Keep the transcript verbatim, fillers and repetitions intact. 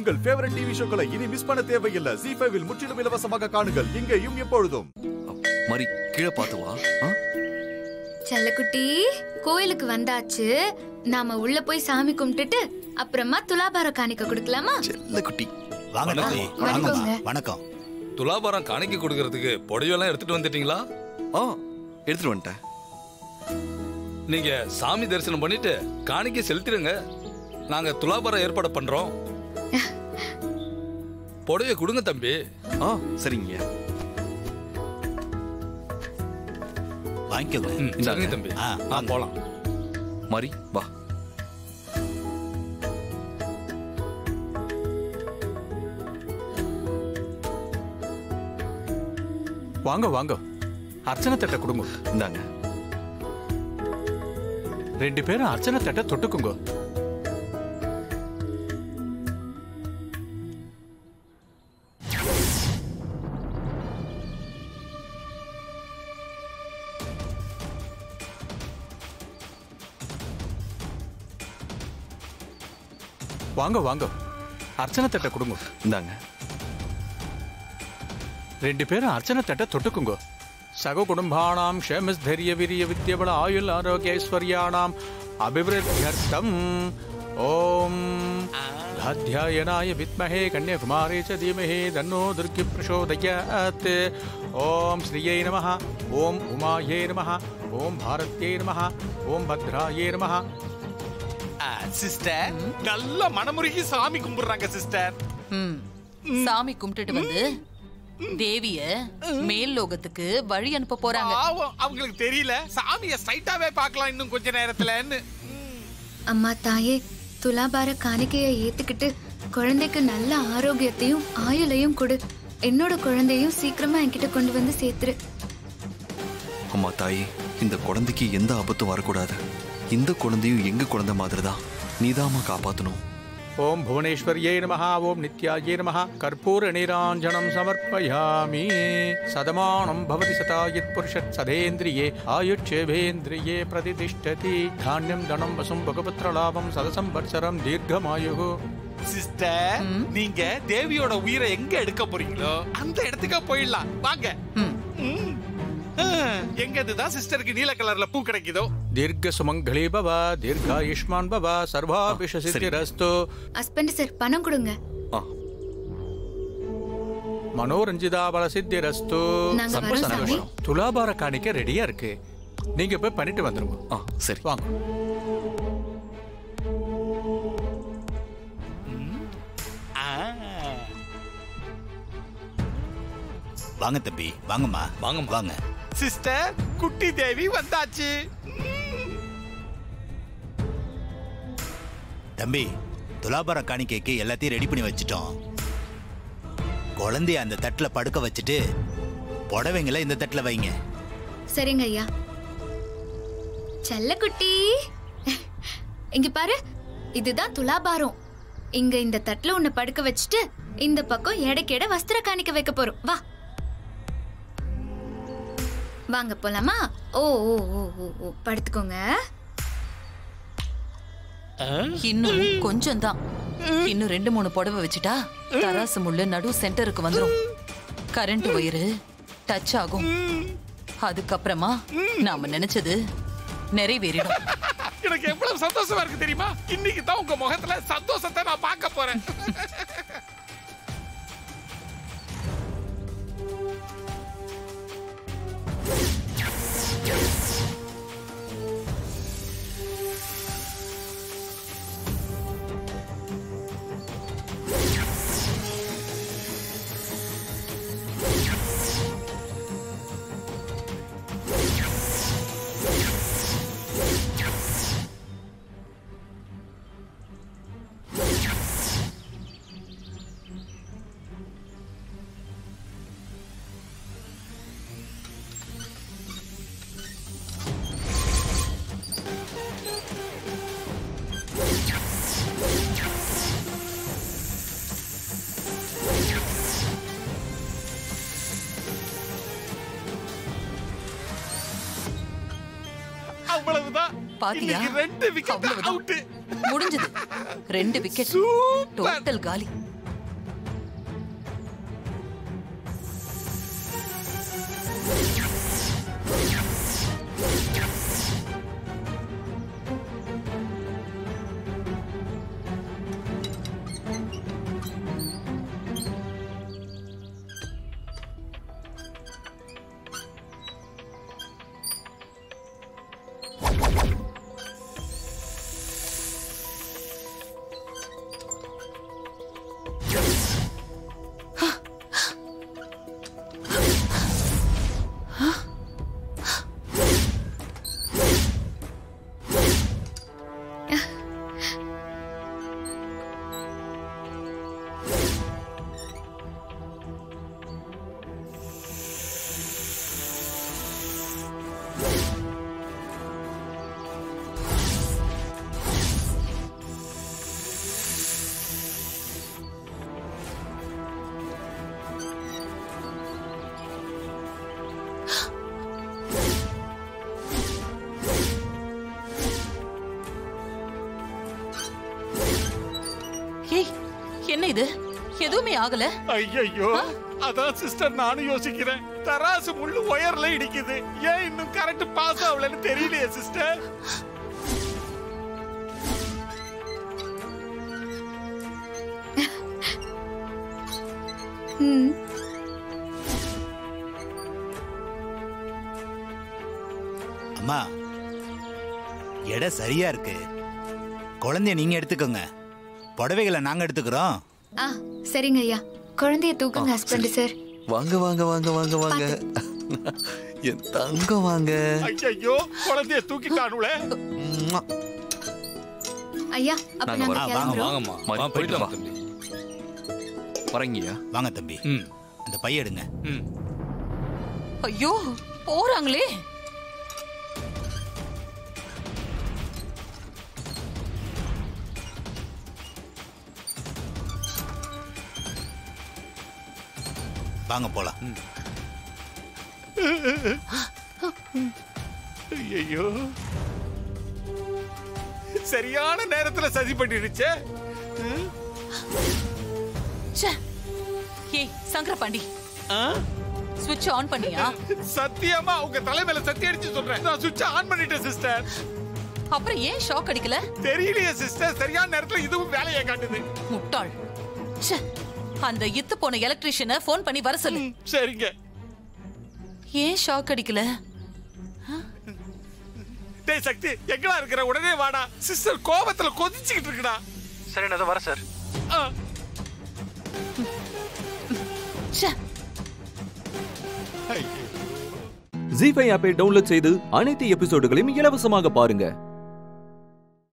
உங்கள் favourite TV ஷோக்களை இனி miss பண்ண தேவையில்லை. ஜீ ஃபைவ் இல் முற்றிலும் இலவசமாக காணுங்கள். இங்கேயும் எப்பொழுதும். மரி கீழே பார்த்து வா. செல்லக்குட்டி, கோயிலுக்கு வந்தாச்சு. நாம உள்ள போய் சாமி கும்பிட்டுட்டு அப்புறமா துலாபாரம் காணிக்க கொடுக்கலாமா? செல்லக்குட்டி வாங்க. வணக்கம். துலாபாரம் காணிக்க கொடுக்கறதுக்கு பொடியெல்லாம் எடுத்துட்டு வந்துட்டீங்களா? ஆ, எடுத்துட்டு வந்துட்டேன். நீங்க சாமி தரிசனம் பண்ணிட்டு காணிக்க செலுத்திடுங்க. நாங்க துலாபாரம் ஏற்பாடு பண்றோம். பொடிய கொடுங்க தம்பி. ஆ, சரிங்க. வாங்கிக்கோங்க. சரிங்க தம்பி. ஆ, போலாம். மரி வா. வாங்க வாங்க. அர்ச்சனை தட்டை கொடுங்க. இந்தாங்க. ரெண்டு பேரும் அர்ச்சனை தட்டை தொட்டுக்குங்க. வாங்க வாங்க. அர்ச்சனை தட்டை கொடுங்க. இந்தாங்க. ரெண்டு பேரும் அர்ச்சனை தட்டை தொட்டுக்குங்க. சக குடும்பானாம் க்ஷேமஸ்தைரிய வீரிய வித்யபல ஆயுள் ஆரோக்கிய ஐஸ்வர்யாணாம் அபிவிருத்தியர்த்தம் ஓம் தாத்யாயனாய வித்மஹே கன்யாகுமாரி ச தீமஹி தன்னோ துர்கி பிரசோதயாத். ஓம் ஸ்ரீயை நமஹ. ஓம் உமாயை நமஹ. ஓம் பாரத்யை நமஹ. ஓம் பத்ராயை நமஹ. சிஸ்டர், நல்ல மனமுருகி சாமி கும்பிடுறாங்க சிஸ்டர். சாமி கும்பிட்டுட்டு வந்து தேவிய மேல் லோகத்துக்கு வழி அனுப்ப போறாங்க. அவங்களுக்கு தெரியல சாமிய ஸ்ட்ரைட்டாவே பார்க்கலாம் இன்னும் கொஞ்ச நேரத்துலன்னு. அம்மா தாயே, துலாபார காணிக்கையை ஏத்துக்கிட்டு குழந்தைக்கு நல்ல ஆரோக்கியத்தையும் ஆயுளையும் கொடு. என்னோட குழந்தையும் சீக்கிரமா என்கிட்ட கொண்டு வந்து சேர்த்துரு. அம்மா தாயே, இந்த குழந்தைக்கு எந்த ஆபத்தும் வரக்கூடாது. இந்த குழந்தையும் எங்க குழந்தை மாதிரிதான். நீதாமா காப்பாத்தணும். ஓம் புவனேஸ்வரியை நமஹ. ஓம் நித்யாயை நமஹ. கற்பூர நீராஞ்சனம் சமர்ப்பயாமி. சதமானம் பவதி சதாயத் புருஷத் சதேந்திரியே ஆயுட்சேவேந்திரியே பிரதிதிஷ்டதி. தானியம் தனம் வசும் பகபத்ர லாபம் சதசம்பத்சரம் தீர்க்கமாயு. சிஸ்டர், நீங்க தேவியோட உயிரை எங்க எடுக்க போறீங்களோ அந்த இடத்துக்கு போயிடலாம். வாங்க. எங்கதான் சிஸ்டருக்கு நீல கலர்ல பூ கிடைக்குதோ. தீர்க்க சுமங்கலி பவ, தீர்காயுஷ்மான் பவ, சர்வாபிஷ சித்திரஸ்து. ஹஸ்பண்ட் சார், பணம் கொடுங்க. மனோரஞ்சிதா பல சித்திரஸ்து. துலாபார காணிக்க ரெடியா இருக்கு. நீங்க போய் பண்ணிட்டு வந்துருங்க. சரி, வாங்க. வாங்க தம்பி. வாங்கம்மா. வாங்க வாங்க. சிஸ்டர், குட்டி தேவி வந்தாச்சு. தம்பி, துலாபாரம் காணிக்கைக்கு எல்லாத்தையும் ரெடி பண்ணி வச்சிட்டோம். குழந்தைய அந்த தட்டுல படுக்க வச்சுட்டு புடவைங்களை இந்த தட்டுல வைங்க. சரிங்க ஐயா. செல்லக்குட்டி, இங்க பாரு, இதுதான் துலாபாரம். இங்க இந்த தட்டுல உன்னை படுக்க வச்சுட்டு இந்த பக்கம் எடைக்கேட வஸ்திர காணிக்க வைக்க போறோம். வா வாங்க போலாமா? ஓ ஓ ஓ ஓ படுத்துக்கோங்க. இன்னும் கொஞ்சம் தான். இன்னும் ரெண்டு மூணு புடவை வச்சுட்டா தராசு முள்ளு நடு சென்டருக்கு வந்துரும். கரண்ட் வயிறு டச் ஆகும். அதுக்கப்புறமா நாம நினைச்சது நிறைவேறிடும். எனக்கு எவ்வளவு சந்தோஷமா இருக்கு தெரியுமா? இன்னைக்கு தான் உங்க முகத்துல சந்தோஷத்தை நான் பார்க்க போறேன். பாத்தியா? ரெண்டு விக்கெட் அவுட். முடிஞ்சது. ரெண்டு விக்கெட். டோட்டல் காலி. என்ன இது? எதுவுமே ஆகல. ஐயோ, அதான் சிஸ்டர் நானும் யோசிக்கிறேன். தராசு முள்ளு ஒயர்ல இடிக்குது. ஏன் இன்னும் கரெக்ட் பாஸ் ஆகலன்னு தெரியலையே சிஸ்டர். அம்மா, எடை சரியா இருக்கு. குழந்தைய நீங்க எடுத்துக்கோங்க, புடவைகளை நாங்க எடுத்துக்கிறோம். ஆ சரிங்க ஐயா. குழந்தைய தூக்குங்க ஹஸ்பண்ட் சார். வாங்க வாங்க வாங்க வாங்க வாங்க என் தங்கம் வாங்க. ஐயோ, குழந்தைய தூக்கிட்டானுல. ஐயா அப்ப நாங்க கிளம்புறோம். வாங்கம்மா, மாறி, வா, போயிட்டு வா போயிட்டு தம்பி. வரங்கய்யா. வாங்க தம்பி, ம் அந்த பைய எடுங்க. ம் ஐயோ, போறாங்களே. வாங்க போலாம். ஐயோ, சரியான நேரத்துல சதி பண்ணிடுச்சே. ச்சே. ஏய் சங்கரபாண்டி, ஸ்விட்ச் ஆன் பண்ணியா? சத்தியமா உங்க தலைமையில சத்தி அடிச்சு சொல்றேன், நான் சுவிட்ச் ஆன் பண்ணிட்டேன் சிஸ்டர். அப்புறம் ஏன் ஷாக் அடிக்கல? தெரியலையே சிஸ்டர், சரியான நேரத்துல இதுவும் வேலையை காட்டுது. முட்டாள். ச்சே. அந்த இத்து போன எலக்ட்ரிஷியனை ஃபோன் பண்ணி வர சொல்லு. சரிங்க. ஏன் ஷாக் அடிக்கல? டேய் சக்தி, எங்கடா இருக்கிற? உடனே வாடா. சிஸ்டர் கோபத்துல கொதிச்சுக்கிட்டு இருக்குடா. சரி, நான் வர சார். ச்சே. ஜீ ஃபைவ் ஆப்பை டவுன்லோட் செய்து அனைத்து எபிசோடுகளையும் இலவசமாக பாருங்க.